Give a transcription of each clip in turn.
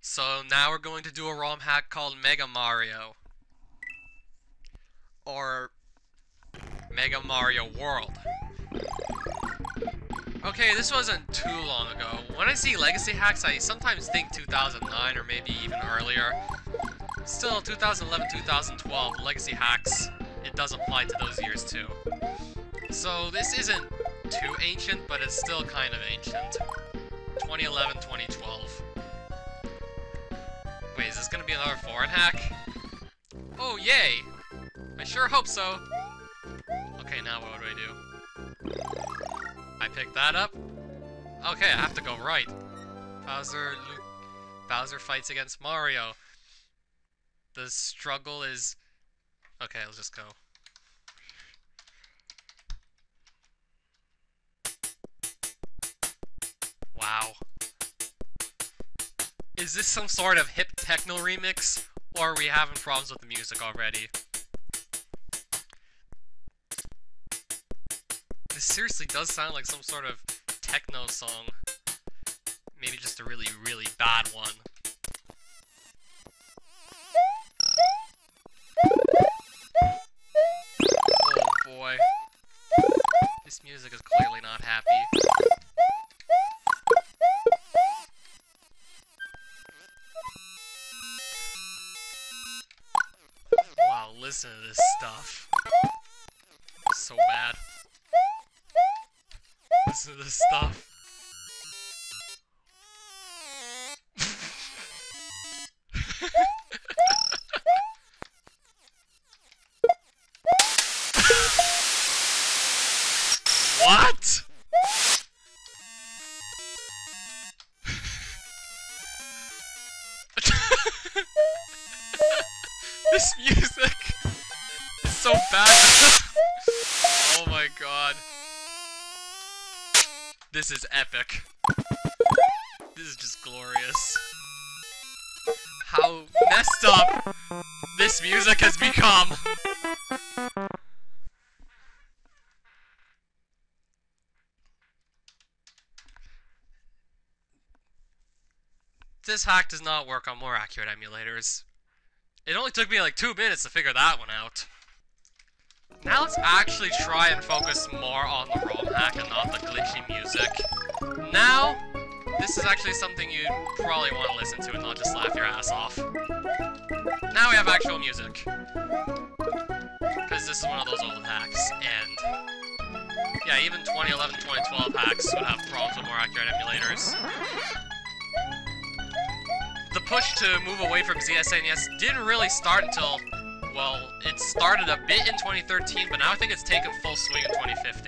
So now we're going to do a ROM hack called Mega Mario. Or Mega Mario World. Okay, this wasn't too long ago. When I see legacy hacks, I sometimes think 2009 or maybe even earlier. Still, 2011, 2012, legacy hacks, it does apply to those years too. So this isn't too ancient, but it's still kind of ancient. 2011, 2012. Wait, is this gonna be another foreign hack? Oh, yay! I sure hope so. Okay, now what do I do? I pick that up. Okay, I have to go right. Bowser fights against Mario. The struggle is... Okay, let's just go. Wow. Is this some sort of hip techno remix? Or are we having problems with the music already? This seriously does sound like some sort of techno song. Maybe just a really, really bad one. Oh boy. This music is clearly not happy. Wow, listen to this stuff. It's so bad. Listen to this stuff. What? This music is so bad. Oh my god. This is epic. This is just glorious. How messed up this music has become. This hack does not work on more accurate emulators. It only took me like 2 minutes to figure that one out. Now let's actually try and focus more on the ROM hack and not the glitchy music. Now, this is actually something you'd probably want to listen to and not just laugh your ass off. Now we have actual music. Because this is one of those old hacks, and... yeah, even 2011, 2012 hacks would have problems with more accurate emulators. The push to move away from ZSNES didn't really start until, well, it started a bit in 2013, but now I think it's taken full swing in 2015.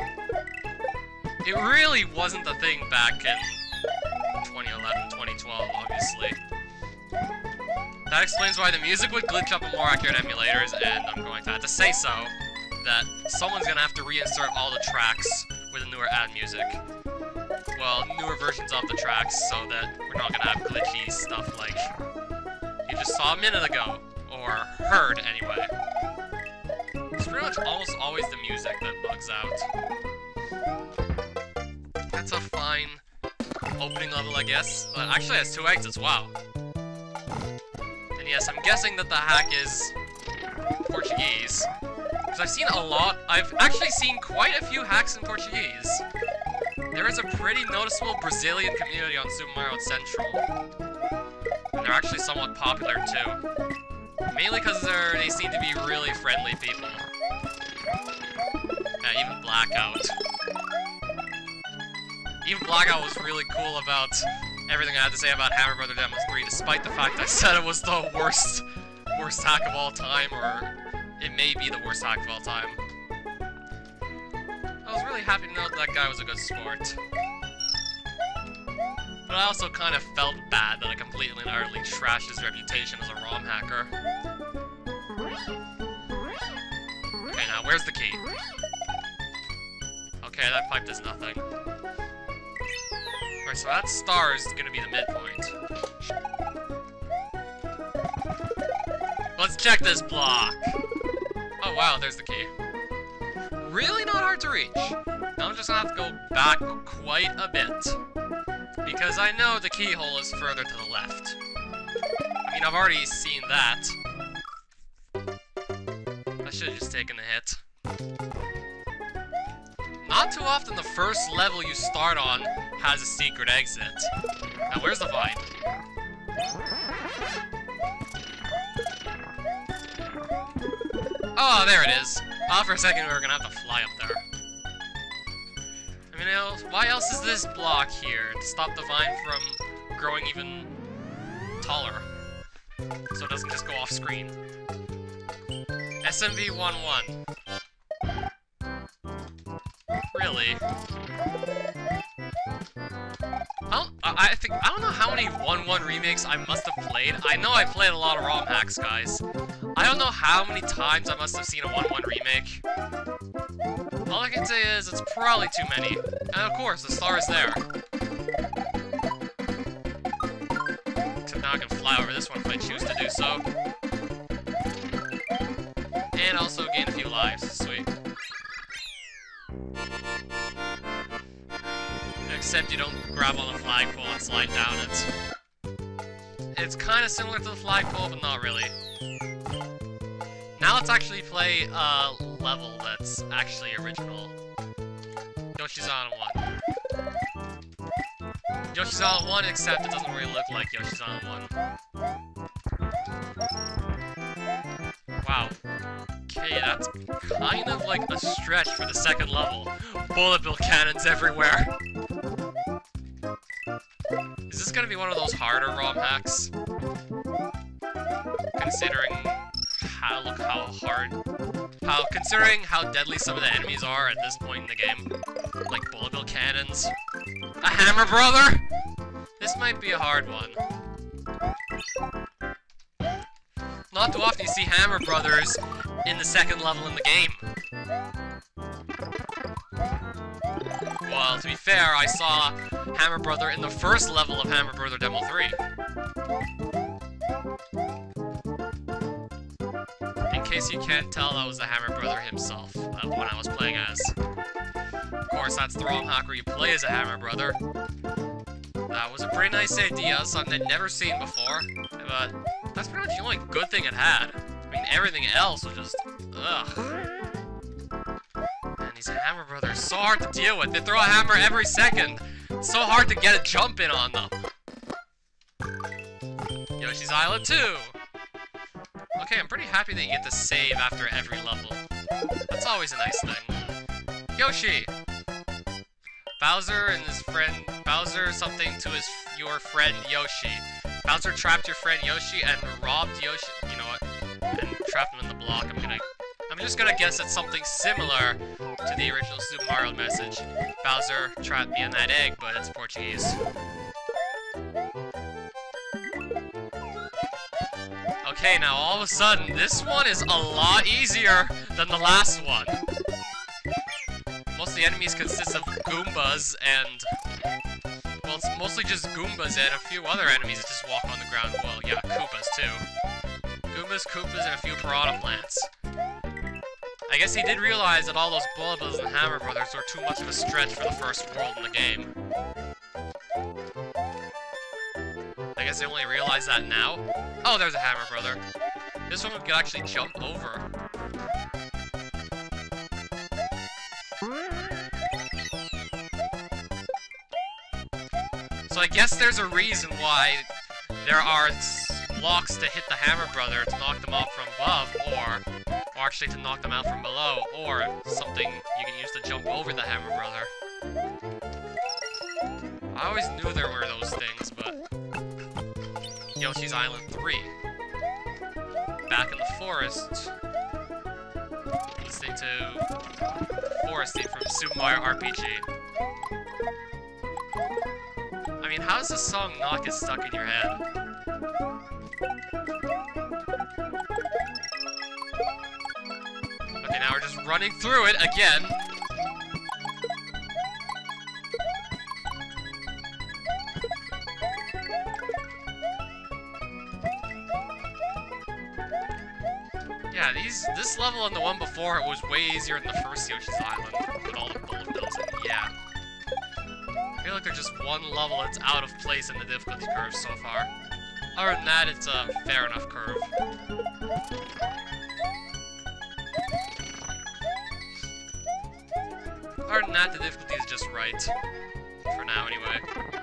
It really wasn't the thing back in 2011, 2012, obviously. That explains why the music would glitch up in more accurate emulators, and I'm going to have to say so, that someone's going to have to reinsert all the tracks with the newer ad music. Well, newer versions of the tracks, so that we're not gonna have glitchy stuff like you just saw a minute ago, or heard anyway. It's pretty much almost always the music that bugs out. That's a fine opening level, I guess. But actually it has 2 exits, wow. And yes, I'm guessing that the hack is Portuguese. Because I've seen a lot, I've actually seen quite a few hacks in Portuguese. There is a pretty noticeable Brazilian community on Super Mario Central. And they're actually somewhat popular too. Mainly because they seem to be really friendly people. Yeah, even Blackout. Even Blackout was really cool about everything I had to say about Hammer Brother Demos 3, despite the fact I said it was the worst hack of all time, or it may be the worst hack of all time. I was really happy to know that guy was a good sport. But I also kind of felt bad that I completely and utterly trashed his reputation as a ROM hacker. Okay, now where's the key? Okay, that pipe does nothing. Alright, so that star is gonna be the midpoint. Let's check this block! Oh wow, there's the key. Really not hard to reach. Now I'm just gonna have to go back quite a bit. Because I know the keyhole is further to the left. I mean, I've already seen that. I should have just taken the hit. Not too often the first level you start on has a secret exit. Now, where's the vine? Oh, there it is. Oh, for a second we were gonna have to fly up there. I mean, why else is this block here? To stop the vine from growing even taller. So it doesn't just go off screen. SMV 1-1. Really? I don't know how many 1-1 remakes I must have played. I know I played a lot of Romhacks, guys. I don't know how many times I must have seen a 1-1 remake. All I can say is it's probably too many. And of course, the star is there. Except now I can fly over this one if I choose to do so. And also gain a few lives. Sweet. Except you don't grab on the flagpole and slide down it. It's kind of similar to the flagpole, but not really. Now let's actually play a level that's actually original. Yoshi's Island 1. Yoshi's Island 1, except it doesn't really look like Yoshi's Island 1. Wow. Okay, that's kind of like a stretch for the second level. Bullet bill cannons everywhere. Is this gonna be one of those harder ROM hacks? Considering considering how deadly some of the enemies are at this point in the game. Like bullet bill cannons. A hammer brother? This might be a hard one. Not too often you see hammer brothers in the second level in the game. Well, to be fair, I saw Hammer Brother in the first level of Hammer Brother Demo 3. In case you can't tell, that was the Hammer Brother himself, the one I was playing as. Of course, that's the Romhack where you play as a Hammer Brother. That was a pretty nice idea, something I'd never seen before, but that's pretty much the only good thing it had. I mean, everything else was just, ugh. And these Hammer Brothers, so hard to deal with. They throw a hammer every second. It's so hard to get a jump in on them. Yoshi's Island 2! Okay, I'm pretty happy that you get to save after every level. That's always a nice thing. Yoshi! Bowser and his friend... Bowser something to your friend Yoshi. Bowser trapped your friend Yoshi and robbed Yoshi... You know what? And trapped him in the block. I'm just gonna guess it's something similar to the original Super Mario message. Bowser trapped me in that egg, but it's Portuguese. Okay, now all of a sudden, this one is a lot easier than the last one. Most of the enemies consist of Goombas and... Well, it's mostly just Goombas and a few other enemies that just walk on the ground. Well, yeah, Koopas too. Goombas, Koopas, and a few Piranha Plants. I guess he did realize that all those Bullet Bills and Hammer Brothers were too much of a stretch for the first world in the game. I guess they only realize that now? Oh, there's a Hammer Brother. This one could actually jump over. So I guess there's a reason why there are blocks to hit the Hammer Brother to knock them off from above, or actually to knock them out from below, or something you can use to jump over the Hammer Brother. I always knew there were those things, but... Yoshi's Island 3. Back in the forest. Listening to Forest theme from Super Mario RPG. I mean, how does this song not get stuck in your head? Okay, now we're just running through it again. Yeah, this level and the one before it was way easier than the first Yoshi's Island with all the bullet bills and yeah. feel like there's just one level that's out of place in the difficulty curve so far. Other than that, it's a fair enough curve. Other than that, the difficulty is just right. For now, anyway.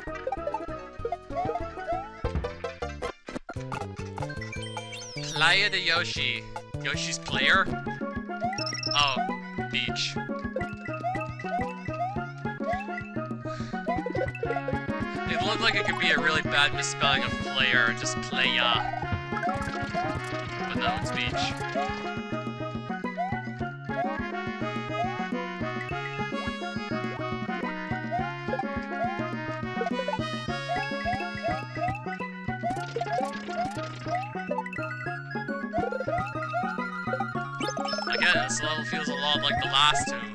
Playa de Yoshi. Yoshi's player? Oh, beach. It looked like it could be a really bad misspelling of player, just playa. But no, it's beach. Again, this level feels a lot like the last two.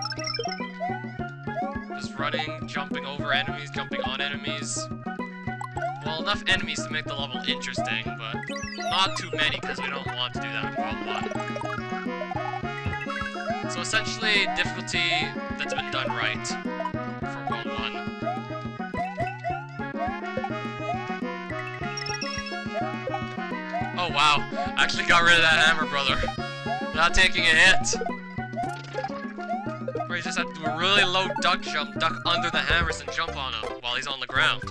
Just running, jumping over enemies, jumping on enemies. Well, enough enemies to make the level interesting, but not too many because we don't want to do that in World 1. So essentially, difficulty that's been done right for World 1. Oh wow, I actually got rid of that hammer, brother. Not taking a hit. Where you just have to do a really low duck jump, duck under the hammers and jump on him while he's on the ground.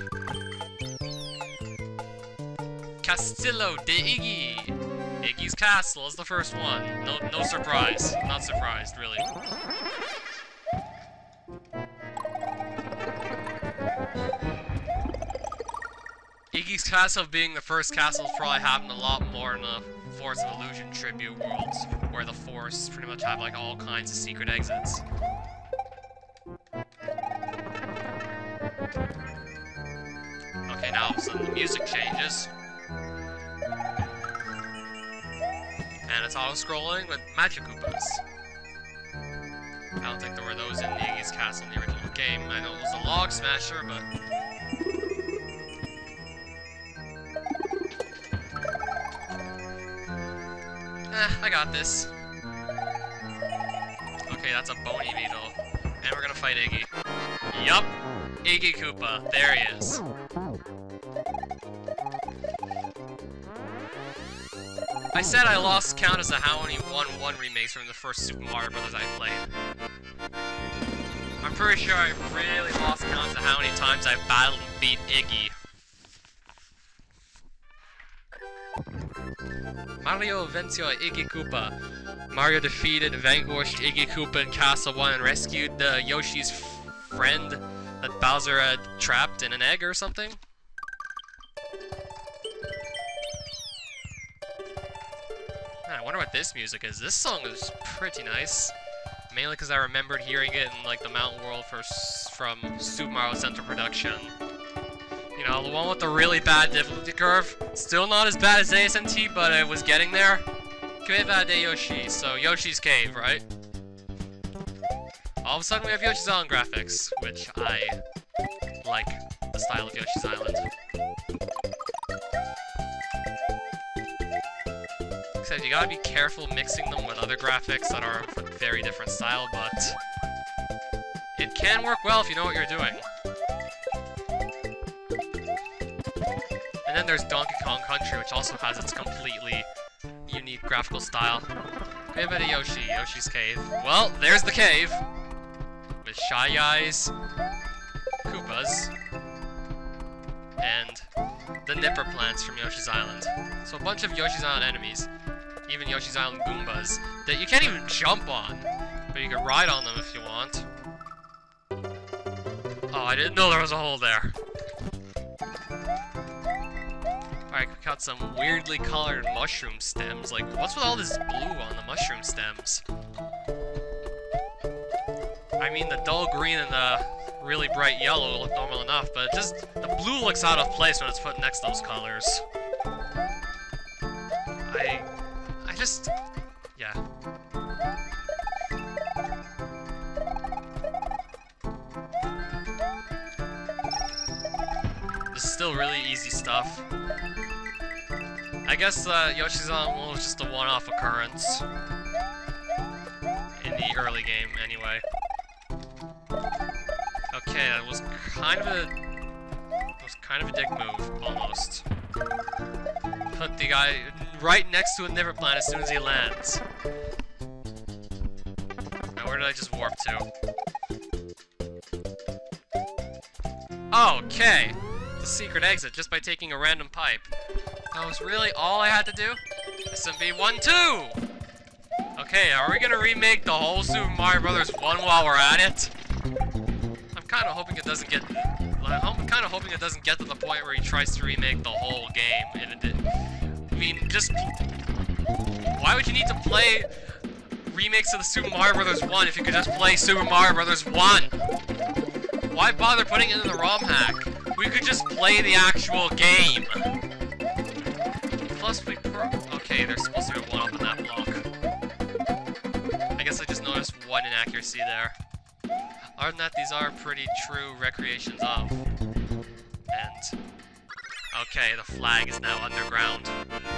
Castillo de Iggy. Iggy's Castle is the first one. No surprise. Not surprised, really. Iggy's Castle being the first castle has probably happened a lot more in the Force of Illusion tribute worlds, where the Force pretty much have like all kinds of secret exits. Okay, now all of a sudden the music changes. And it's auto-scrolling with Magic Koopas. I don't think there were those in Iggy's Castle in the original game. I know it was a Log Smasher, but... I got this. Okay, that's a bony beetle. And we're gonna fight Iggy. Yup! Iggy Koopa. There he is. I said I lost count as to how many 1-1 remakes from the first Super Mario Bros. I played. I'm pretty sure I really lost count as to how many times I battled and beat Iggy. Mario venció Iggy Koopa. Mario defeated and vanquished Iggy Koopa in Castle 1 and rescued Yoshi's friend that Bowser had trapped in an egg or something. I wonder what this music is. This song is pretty nice. Mainly because I remembered hearing it in like the Mountain World from Super Mario Center Production. You know, the one with the really bad difficulty curve. Still not as bad as ASMT, but it was getting there. Cueva de Yoshi, so Yoshi's Cave, right? All of a sudden we have Yoshi's Island graphics, which I like the style of Yoshi's Island. Except you gotta be careful mixing them with other graphics that are of a very different style, but it can work well if you know what you're doing. And then there's Donkey Kong Country, which also has its completely unique graphical style. Cave at Yoshi, Yoshi's Cave. Well, there's the cave! With Shy Eyes, Koopas, and the Nipper plants from Yoshi's Island. So a bunch of Yoshi's Island enemies, even Yoshi's Island Goombas, that you can't even jump on, but you can ride on them if you want. Oh, I didn't know there was a hole there. Alright, we got some weirdly colored mushroom stems. Like, what's with all this blue on the mushroom stems? I mean, the dull green and the really bright yellow look normal enough, but the blue looks out of place when it's put next to those colors. Yeah. This is still really easy stuff. I guess Yoshi's Island was just a one-off occurrence in the early game, anyway. Okay, Okay, that was kind of a dick move, almost. Put the guy right next to a Never Planet as soon as he lands. Now, where did I just warp to? Okay! The secret exit, just by taking a random pipe. That was really all I had to do? SMB 1-2! Okay, are we gonna remake the whole Super Mario Bros. 1 while we're at it? I'm kinda hoping it doesn't get... I'm kinda hoping it doesn't get to the point where he tries to remake the whole game, and it did. I mean, just... Why would you need to play remakes of the Super Mario Bros. 1 if you could just play Super Mario Bros. 1? Why bother putting it in the ROM-hack? We could just play the actual game. Plus, okay, there's supposed to be one up in that block. I guess I just noticed one inaccuracy there. Other than that, these are pretty true recreations of. And... Okay, the flag is now underground.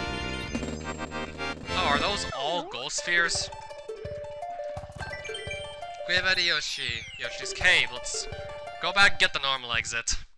Oh, are those all ghost spheres? Yoshi. Yoshi's cave. Let's go back and get the normal exit.